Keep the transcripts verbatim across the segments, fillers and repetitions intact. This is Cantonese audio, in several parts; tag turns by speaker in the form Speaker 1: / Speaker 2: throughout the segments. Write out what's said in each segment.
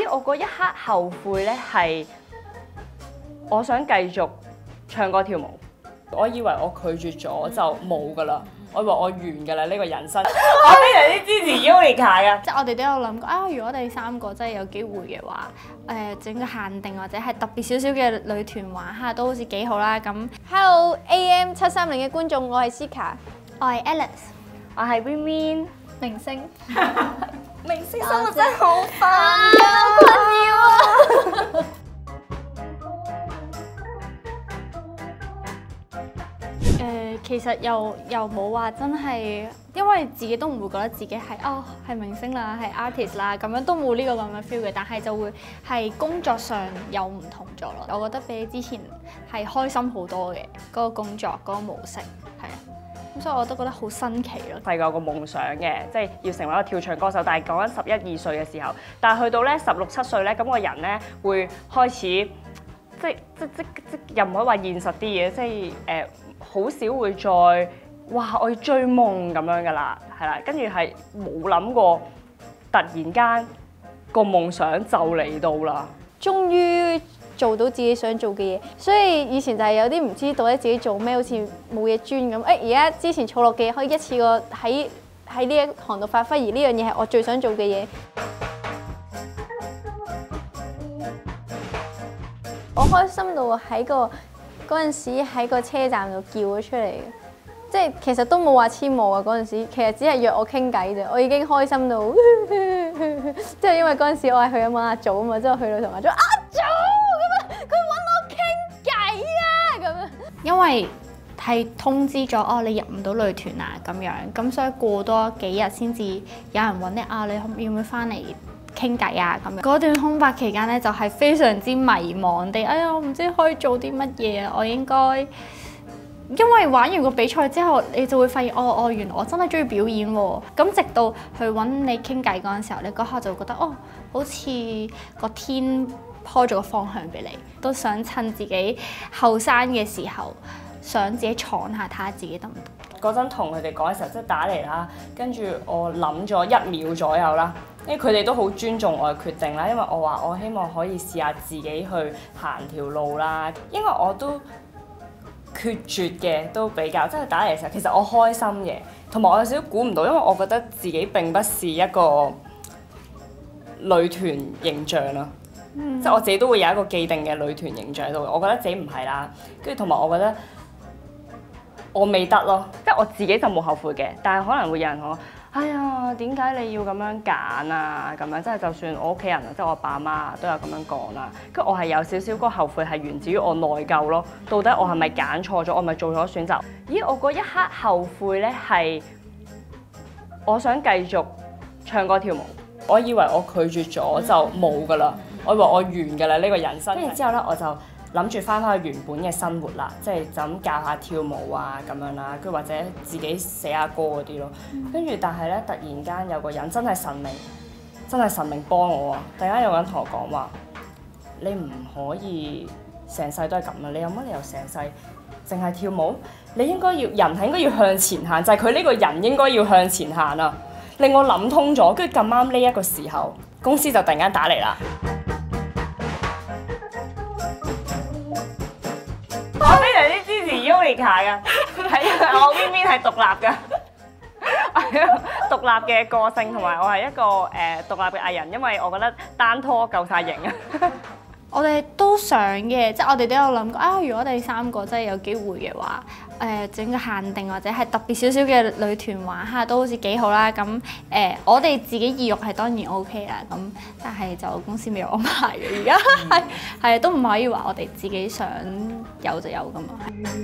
Speaker 1: 咦！我嗰一刻後悔咧，係我想繼續唱歌跳舞。我以為我拒絕咗就冇㗎啦，我以為我完㗎啦呢個人生。我非常之支持 Eureka 㗎。
Speaker 2: 即係我哋都有諗過啊，如果我哋三個真係有機會嘅話，誒整個限定或者係特別少少嘅女團玩下都好似幾好啦。咁
Speaker 3: Hello A M 七三零嘅觀眾，我係 Sika，
Speaker 2: 我係 Alice，
Speaker 1: 我係 Win Win。
Speaker 3: 明星，
Speaker 1: 明星生活真係好煩啊！
Speaker 3: 好困擾啊！
Speaker 2: 誒，其實又又冇話真係，因為自己都唔會覺得自己係哦係明星啦，係 artist 啦，咁樣都冇呢個咁嘅 feel 嘅。但係就會係工作上有唔同咗咯。我覺得比之前係開心好多嘅嗰個工作嗰個模式，係啊。咁所以我都覺得好新奇咯。
Speaker 1: 細個有個夢想嘅，即係要成為一個跳唱歌手，但係講緊十一二歲嘅時候，但係去到咧十六七歲咧，咁個人咧會開始即係即即即又唔可以話現實啲嘢，即係誒好少會再哇我要追夢咁樣噶啦，係啦，跟住係冇諗過突然間個夢想就嚟到啦，
Speaker 3: 終於做到自己想做嘅嘢，所以以前就係有啲唔知到底自己做咩，好似冇嘢專咁。誒而家之前儲落嘅嘢可以一次過喺喺呢一行度發揮，而呢樣嘢係我最想做嘅嘢。我開心到喺個嗰陣時喺個車站度叫咗出嚟嘅，即係其實都冇話簽我啊嗰陣時，其實只係約我傾偈啫，我已經開心到，即係因為嗰陣時我係去咗揾阿祖啊嘛，之後去到同阿祖阿祖咁啊，佢揾我傾偈啊咁樣。
Speaker 2: 因為係通知咗哦，你入唔到女團啊咁樣，咁所以過多幾日先至有人揾你啊，你可要唔要翻嚟傾偈啊咁樣。嗰段空白期間咧，就係非常之迷茫地，哎呀，我唔知可以做啲乜嘢啊，我應該。因為玩完個比賽之後，你就會發現，哦哦，原來我真係中意表演喎。咁直到去揾你傾偈嗰陣時候，你嗰刻就會覺得，哦，好似個天開咗個方向俾你，都想趁自己後生嘅時候，想自己闖下睇下自己得唔得。
Speaker 1: 嗰陣同佢哋講嘅時候，即係打嚟啦，跟住我諗咗一秒左右啦，因為佢哋都好尊重我嘅決定啦，因為我話我希望可以試下自己去行條路啦，因為我都決絕嘅都比較，即係打嚟嘅時候，其實我開心嘅，同埋我有少少估唔到，因為我覺得自己並不是一個女團形象啦，嗯、即係我自己都會有一個既定嘅女團形象喺度，我覺得自己唔係啦，跟住同埋我覺得我未得咯，即係我自己就冇後悔嘅，但係可能會有人同我。哎呀，點解你要咁樣揀啊？咁樣即係就算我屋企人啊，即係我爸媽都有咁樣講啦。跟住我係有少少嗰個後悔係源自於我內疚咯。到底我係咪揀錯咗？我係咪做咗選擇？咦！我嗰一刻後悔咧係我想繼續唱歌跳舞。我以為我拒絕咗就冇㗎啦，我以為我完㗎啦呢個人生。跟住之後咧，我就諗住翻返去原本嘅生活啦，即係就咁教下跳舞啊咁樣啦，跟住或者自己寫下歌嗰啲咯。跟住但係咧，突然間有個人真係神明，真係神明幫我啊！突然間有個人同我講話：你唔可以成世都係咁啊！你有乜理由成世淨係跳舞？你應該要人係應該要向前行，就係佢呢個人應該要向前行啊！令我諗通咗，跟住咁啱呢一個時候，公司就突然間打嚟啦。我非常之支持 Eureka 㗎，係因為我 Win Win 係獨立㗎，獨立嘅個性同埋我係一個誒、呃、獨立嘅藝人，因為我覺得單拖夠晒型啊！
Speaker 2: 我哋都想嘅，即係我哋都有諗過啊！如果我哋三個真係有機會嘅話，誒、呃、整個限定或者係特別少少嘅女團玩下都好似幾好啦。咁誒、呃，我哋自己意欲係當然 O K 啦。咁但係就公司未有安排嘅，而家係係都唔可以話我哋自己想有就有㗎嘛。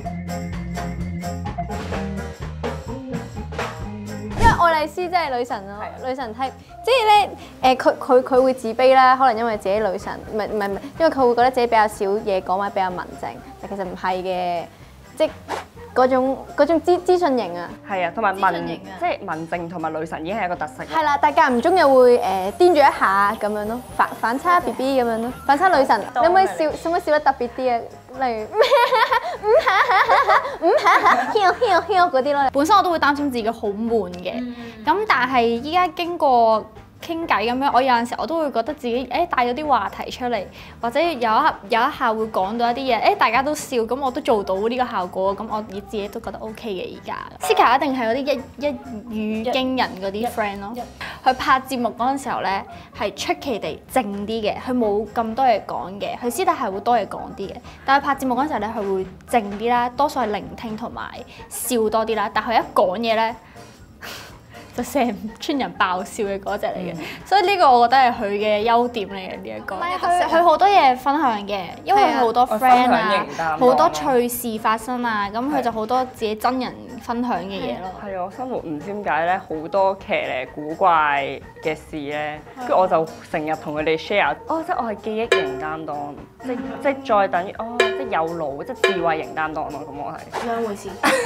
Speaker 3: 因為愛麗絲真係女神咯，女神 type，即係咧誒，佢佢佢會自卑啦，可能因為自己女神，唔係唔係唔係，因為佢會覺得自己比較少嘢講或者比較文靜，但其實唔係嘅，即係嗰種嗰種資資訊型啊，
Speaker 1: 係啊，同埋文即係文靜同埋女神已經係一個特色。
Speaker 3: 係啦，但間唔中又會誒癲咗一下咁樣咯，反反差 B B 咁樣咯，反差女神，你可唔可以笑？可唔可以笑得特別啲啊？例如唔下下唔下下，heo heo heo 嗰啲咯。
Speaker 2: 本身我都會擔心自己好悶嘅，咁、嗯、但係依家經過傾偈咁樣，我有陣時我都會覺得自己誒帶咗啲話題出嚟，或者有一有一下會講到一啲嘢，誒大家都笑，咁我都做到呢個效果，咁我自己都覺得 O K 嘅而家。Sika 一定係嗰啲一一語驚人嗰啲 friend 咯。佢拍節目嗰陣時候咧係出奇地靜啲嘅，佢冇咁多嘢講嘅，佢私底下會多嘢講啲嘅。但係拍節目嗰陣時候咧，佢會靜啲啦，多數係聆聽同埋笑多啲啦。但係佢一講嘢咧，就成村人爆笑嘅嗰隻嚟嘅，嗯、所以呢個我覺得係佢嘅優點嚟嘅呢一個。佢佢好多嘢分享嘅，因為佢好多 friend 啊，好多趣事發生啊，咁佢就好多自己真人分享嘅嘢咯。
Speaker 1: 係啊，我生活唔知點解咧，好多騎呢古怪嘅事咧，跟住我就成日同佢哋 share。哦，即係我係記憶型擔當，即即再等於哦，即有腦，即智慧型擔當咯。咁我係
Speaker 2: 兩回事。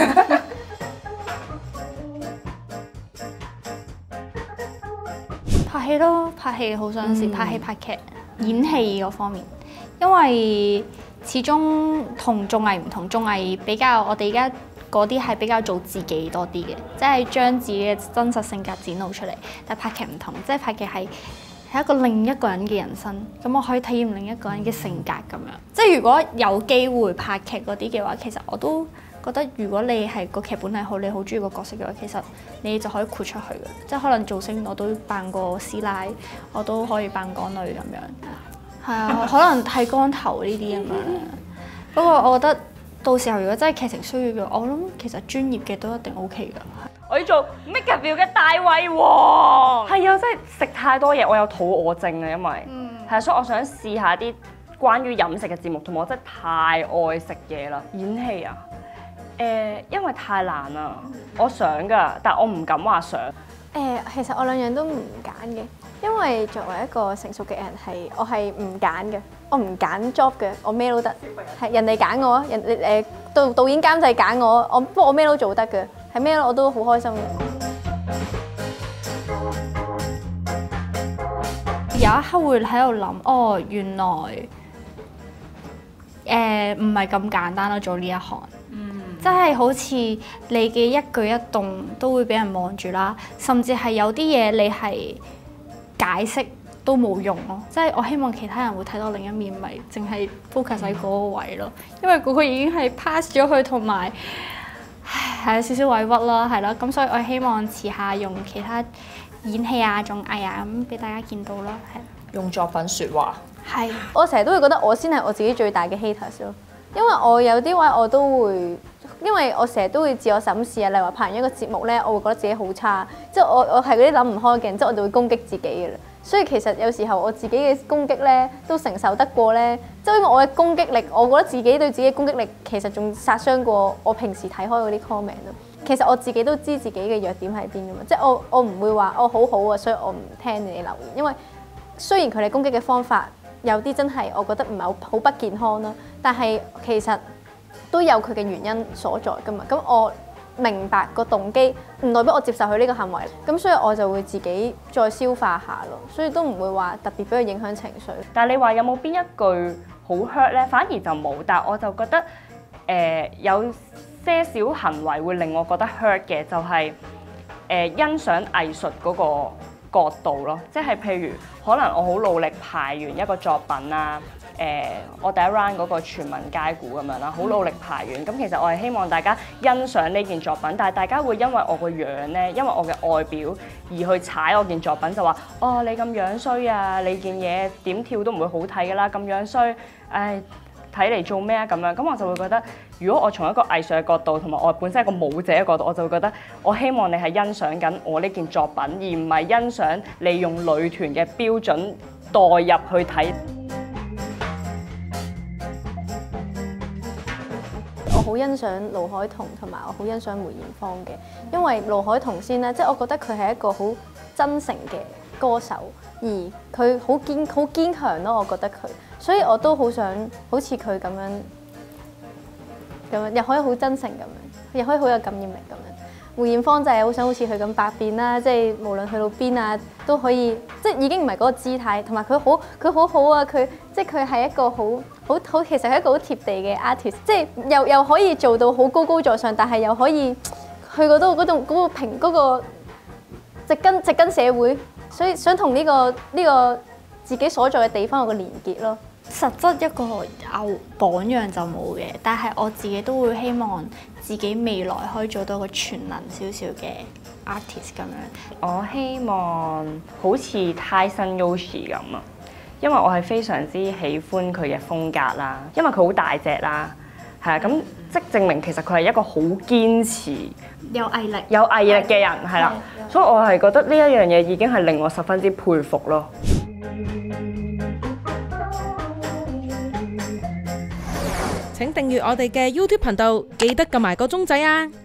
Speaker 2: 拍戲咯，拍戲好想試，拍戲拍劇、演戲嗰方面，因為始終同綜藝唔同，綜藝比較我哋而家嗰啲係比較做自己多啲嘅，即係將自己嘅真實性格展露出嚟。但係拍劇唔同，即係拍劇係係一個另一個人嘅人生，咁我可以體驗另一個人嘅性格咁樣。即係如果有機會拍劇嗰啲嘅話，其實我都覺得如果你係個劇本係好，你好中意個角色嘅話，其實你就可以豁出去嘅。即係可能造星我都扮過師奶，我都可以扮港女咁樣。係啊，可能剃光頭呢啲咁樣。不過我覺得到時候如果真係劇情需要嘅，我諗其實專業嘅都一定 O K 㗎。
Speaker 1: 我要做 MakerVille 嘅大胃王。係啊，真係食太多嘢，我有肚餓症啊，因為係啊，所以我想試下啲關於飲食嘅節目，同埋我真係太愛食嘢啦。演戲啊？誒、呃，因為太難啦，我想㗎，但我唔敢話想。誒、
Speaker 3: 呃，其實我兩樣都唔揀嘅，因為作為一個成熟嘅人係，我係唔揀嘅，我唔揀 job 嘅，我咩都得，係人哋揀我，人誒誒導導演監製揀我，我不過我咩都做得嘅，係咩我都好開心嘅。
Speaker 2: 有一刻會喺度諗，哦，原來誒唔係咁簡單咯，做呢一行。即係好似你嘅一舉一動都會俾人望住啦，甚至係有啲嘢你係解釋都冇用咯。即係我希望其他人會睇到另一面，咪淨係 focus 喺嗰個位咯。因為嗰個已經係 pass 咗去，同埋係有少少委屈啦，係咯。咁所以我希望遲下用其他演戲啊、綜藝啊咁俾大家見到咯，係。
Speaker 1: 用作品説話。係。
Speaker 3: 我成日都會覺得我先係我自己最大嘅 haters 咯，因為我有啲位我都會。因為我成日都會自我審視啊，例如話拍完一個節目咧，我會覺得自己好差，即係我我係嗰啲諗唔開嘅人，即係我就會攻擊自己嘅啦。所以其實有時候我自己嘅攻擊咧都承受得過咧，即係因為我嘅攻擊力，我覺得自己對自己嘅攻擊力其實仲殺傷過我平時睇開嗰啲 comment 咯。其實我自己都知自己嘅弱點喺邊㗎嘛，即係我我唔會話我好好啊，所以我唔聽你哋留言，因為雖然佢哋攻擊嘅方法有啲真係我覺得唔係好好不健康啦，但係其實都有佢嘅原因所在㗎嘛，咁我明白個動機，唔代表我接受佢呢個行為，咁所以我就會自己再消化下咯，所以都唔會話特別俾佢影響情緒。
Speaker 1: 但係你話有冇邊一句好 hurt 咧？反而就冇，但係我就覺得誒、呃、有些少行為會令我覺得 hurt 嘅，就係、是、誒、呃、欣賞藝術嗰個角度咯，即係譬如可能我好努力排完一個作品啦。誒、呃，我第一 round 嗰個全民皆估咁樣啦，好努力排完。咁其實我係希望大家欣賞呢件作品，但係大家會因為我個樣咧，因為我嘅外表而去踩我件作品，就話哦你咁樣衰啊，你件嘢點跳都唔會好睇㗎啦，咁樣衰，唉睇嚟做咩啊咁樣？咁我就會覺得，如果我從一個藝術嘅角度，同埋我本身係一個舞者嘅角度，我就會覺得，我希望你係欣賞緊我呢件作品，而唔係欣賞你用女團嘅標準代入去睇。
Speaker 3: 我好欣賞盧凱彤同埋我好欣賞梅艷芳嘅，因為盧凱彤先咧，即係我覺得佢係一個好真誠嘅歌手，而佢好堅好堅強咯，我覺得佢，所以我都好想好似佢咁樣咁樣，又可以好真誠咁樣，又可以好有感染力咁樣。梅艷芳就係好想好似佢咁百變啦，即係無論去到邊啊都可以，即係已經唔係嗰個姿態，同埋佢好佢好好啊，佢即係佢係一個好好好，其實係一個好貼地嘅 artist， 即係又又可以做到好高高在上，但係又可以去嗰度嗰種嗰個平嗰個植根植根社會， 所以想同呢、個呢、個自己所在嘅地方有個連結咯。
Speaker 2: 實質一個偶榜樣就冇嘅，但係我自己都會希望自己未來可以做到個全能少少嘅 artist 咁樣。
Speaker 1: 我希望好似 Tyson Yoshi 咁啊，因為我係非常之喜歡佢嘅風格啦，因為佢好大隻啦，係啊，咁即證明其實佢係一個好堅持、
Speaker 2: 有毅力、
Speaker 1: 有毅力嘅人，係啦，所以我係覺得呢一樣嘢已經係令我十分之佩服咯。
Speaker 4: 請訂閱我哋嘅 YouTube 頻道，記得撳埋個鐘仔啊！